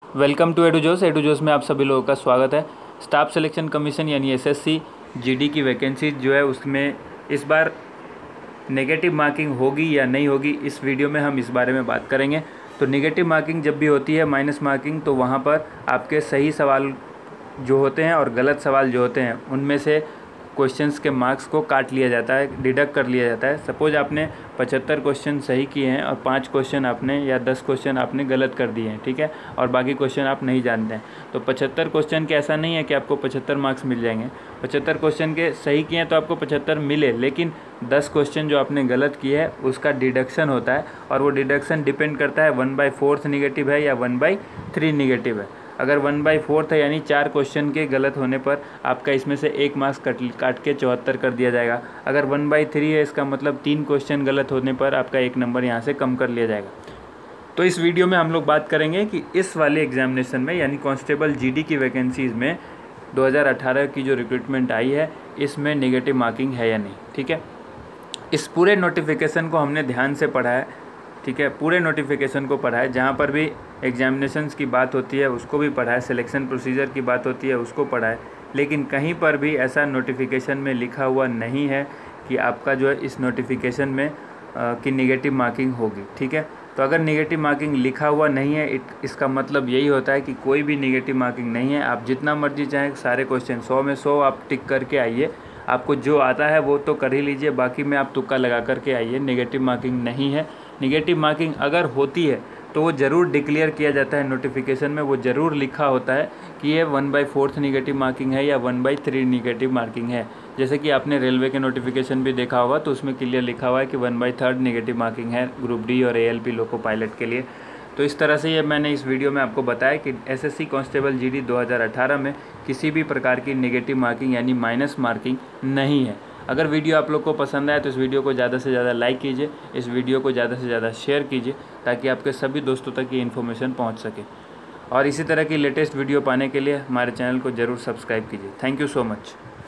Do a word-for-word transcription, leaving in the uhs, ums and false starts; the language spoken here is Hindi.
Welcome to Edu Josh. एडू जोश में आप सभी लोगों का स्वागत है। स्टाफ सिलेक्शन कमीशन यानी एसएससी जीडी की वैकेंसी जो है उसमें इस बार नेगेटिव मार्किंग होगी या नहीं होगी, इस वीडियो में हम इस बारे में बात करेंगे। तो नेगेटिव मार्किंग जब भी होती है, माइनस मार्किंग, तो वहाँ पर आपके सही सवाल जो होते हैं और गलत सवाल जो होते हैं उनमें से क्वेश्चंस के मार्क्स को काट लिया जाता है, डिडक्ट कर लिया जाता है। सपोज आपने पचहत्तर क्वेश्चन सही किए हैं और पाँच क्वेश्चन आपने या दस क्वेश्चन आपने गलत कर दिए हैं, ठीक है, और बाकी क्वेश्चन आप नहीं जानते हैं, तो पचहत्तर क्वेश्चन के ऐसा नहीं है कि आपको पचहत्तर मार्क्स मिल जाएंगे। पचहत्तर क्वेश्चन के सही किए हैं तो आपको पचहत्तर मिले, लेकिन दस क्वेश्चन जो आपने गलत किए हैं उसका डिडक्शन होता है, और वो डिडक्शन डिपेंड करता है वन बाई फोर्थ निगेटिव है या वन बाई थ्री निगेटिव है। अगर वन बाई फोर्थ है यानी चार क्वेश्चन के गलत होने पर आपका इसमें से एक मार्क्स कट काट के चौहत्तर कर दिया जाएगा। अगर वन बाई थ्री है, इसका मतलब तीन क्वेश्चन गलत होने पर आपका एक नंबर यहाँ से कम कर लिया जाएगा। तो इस वीडियो में हम लोग बात करेंगे कि इस वाले एग्जामिनेशन में यानी कांस्टेबल जीडी की वैकेंसीज़ में दो हज़ार अठारह की जो रिक्रूटमेंट आई है इसमें नेगेटिव मार्किंग है या नहीं, ठीक है। इस पूरे नोटिफिकेशन को हमने ध्यान से पढ़ा है, ठीक है, पूरे नोटिफिकेशन को पढ़ा है। जहाँ पर भी एग्जामिनेशंस की बात होती है उसको भी पढ़ा है, सिलेक्शन प्रोसीजर की बात होती है उसको पढ़ा है, लेकिन कहीं पर भी ऐसा नोटिफिकेशन में लिखा हुआ नहीं है कि आपका जो है इस नोटिफिकेशन में आ, कि नेगेटिव मार्किंग होगी, ठीक है। तो अगर नेगेटिव मार्किंग लिखा हुआ नहीं है, इत, इसका मतलब यही होता है कि कोई भी नेगेटिव मार्किंग नहीं है। आप जितना मर्जी चाहें सारे क्वेश्चन सौ में सौ आप टिक करके आइए, आपको जो आता है वो तो कर ही लीजिए, बाकी में आप तुक्का लगा करके आइए। नेगेटिव मार्किंग नहीं है। नेगेटिव मार्किंग अगर होती है तो वो ज़रूर डिक्लेयर किया जाता है नोटिफिकेशन में, वो ज़रूर लिखा होता है कि ये one by fourth negative marking है या one by three negative marking है। जैसे कि आपने रेलवे के नोटिफिकेशन भी देखा होगा तो उसमें क्लियर लिखा हुआ है कि one by third negative marking है ग्रुप डी और एएलपी लोको पायलट के लिए। तो इस तरह से ये मैंने इस वीडियो में आपको बताया कि एसएससी कांस्टेबल जीडी दो हज़ार अठारह में किसी भी प्रकार की नेगेटिव मार्किंग यानी माइनस मार्किंग नहीं है। अगर वीडियो आप लोग को पसंद आए तो इस वीडियो को ज़्यादा से ज़्यादा लाइक कीजिए, इस वीडियो को ज़्यादा से ज़्यादा शेयर कीजिए ताकि आपके सभी दोस्तों तक ये इन्फॉर्मेशन पहुंच सके। और इसी तरह की लेटेस्ट वीडियो पाने के लिए हमारे चैनल को ज़रूर सब्सक्राइब कीजिए। Thank you so much.